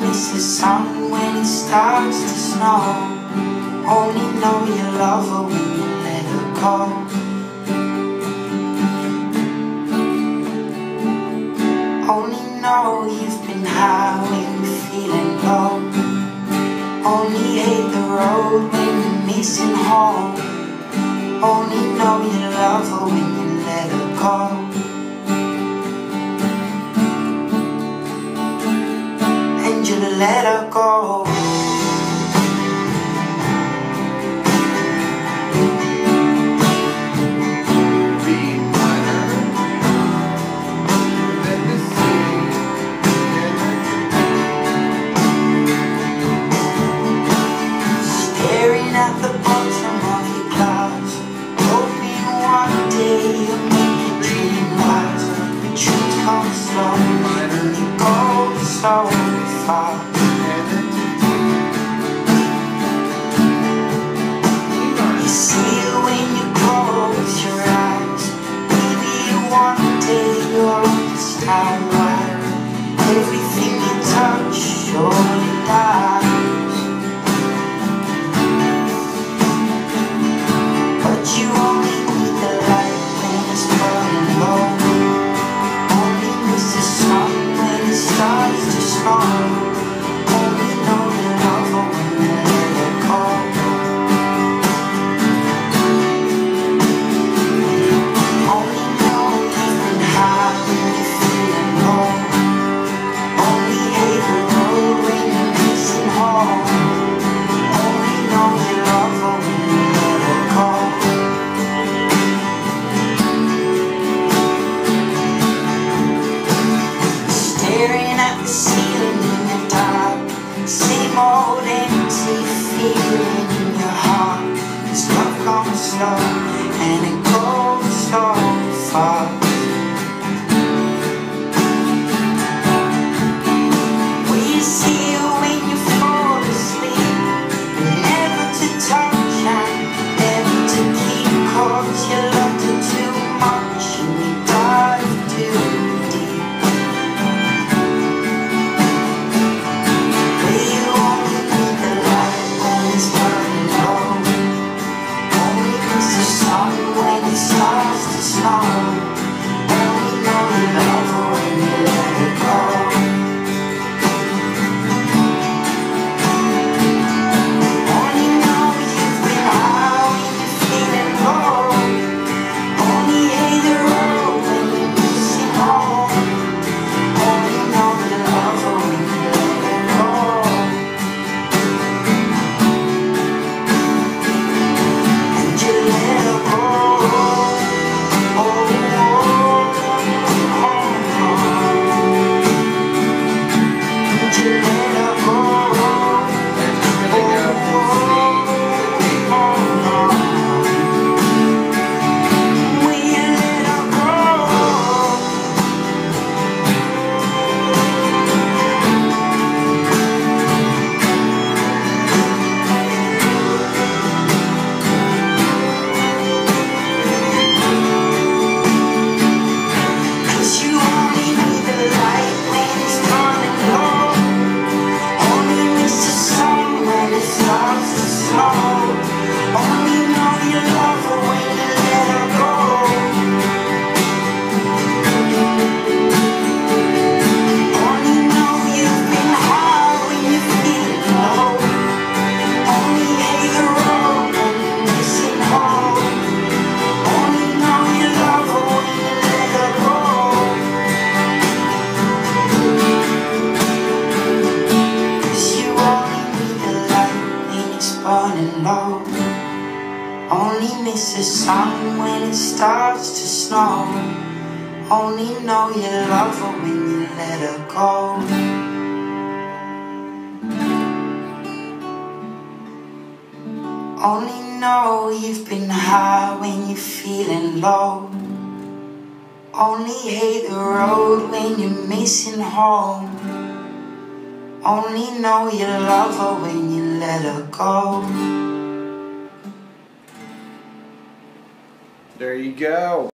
miss the sun when it starts to snow. Only know you love her when you let her go. Only know you've been high when you're feeling low. Only hate the road when you're missing home. Only know you love her when you let her go. And you let her go. Staring at the bottom of your glass, hoping one day you'll make your dream last. The truth comes slow and it goes so fast. You see it when you close your eyes. Maybe one day you'll understand why everything you touch surely dies. You only need the light when it's burning low. Only miss the sun when it starts to snow. Only know you love her when you let her go. Only know you've been high when you're feeling low. Only hate the road when you're missing home. Only know you love her when you let her go. Staring at the ceiling in the dark, same old empty feeling in your heart. This love comes slow and it goes so fast. We see you when you fall asleep, never to touch and never to keep, 'cause you loved her too much and you dive too deep. When it starts to snow, only know you love her when you let her go. Only know you've been high when you're feeling low. Only hate the road when you're missing home. Only know you love her when you let her go. And you let her go. Only miss the sun when it starts to snow. Only know you love her when you let her go. Only know you've been high when you're feeling low. Only hate the road when you're missing home. Only know you love her when you let her go. There you go.